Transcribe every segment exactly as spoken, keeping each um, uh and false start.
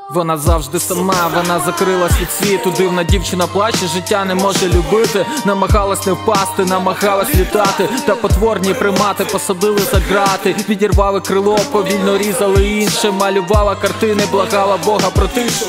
Вона завжди сама, вона закрилась від світу. Дивна дівчина плаче, життя не може любити. Намагалась не впасти, намагалась літати. Та потворні примати посадили за грати. Відірвали крило, повільно різали інше. Малювала картини, благала Бога про тишу.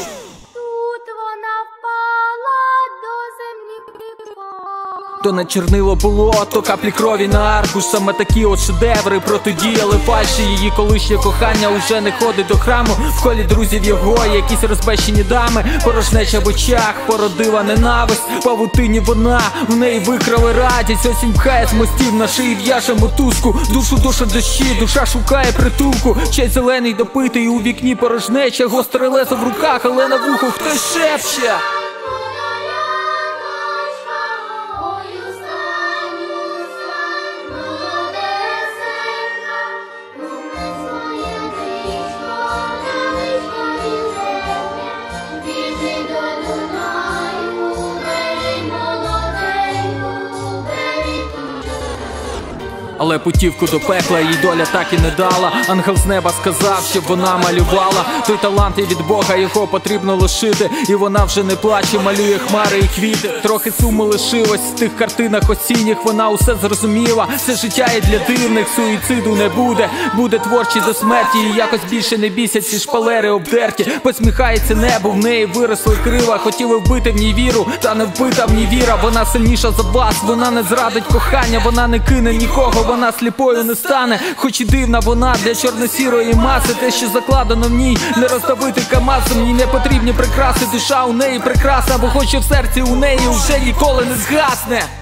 То не чорнило було, то каплі крові на аркуш. Саме такі от шедеври протидіяли фальші. Її колишнє кохання уже не ходить до храму. В колі друзів його якісь розбещені дами. Порожнеча в очах породила ненависть. Павутині вона, в неї викрали радість. Осінь пхає з мостів, на шиї в'яже мотузку. Душу душа дощі, душа шукає притулку. Чай зелений допитий, у вікні порожнеча. Гостре лезо в руках, але на вуху хтось шепче. Але путівку до пекла їй доля так і не дала. Ангел з неба сказав, щоб вона малювала. Той талант є від Бога, його потрібно лишити. І вона вже не плаче, малює хмари і квіти. Трохи суму лишилось в тих картинах осінніх. Вона усе зрозуміла, це життя є для дивних. Суїциду не буде, буде творчість до смерті. І якось більше не бісять ці шпалери обдерті. Посміхається небо, в неї виросли крила. Хотіли вбити в ній віру, та не вбита в ній віра. Вона сильніша за вас, вона не зрадить кохання. Вона не кине нікого, вона сліпою не стане. Хоч і дивна вона для чорно-сірої маси. Те, що закладено в ній, не роздавити камазом. Їй не потрібні прикраси, душа у неї прекрасна. Бо хоч і в серці у неї вже ніколи не згасне.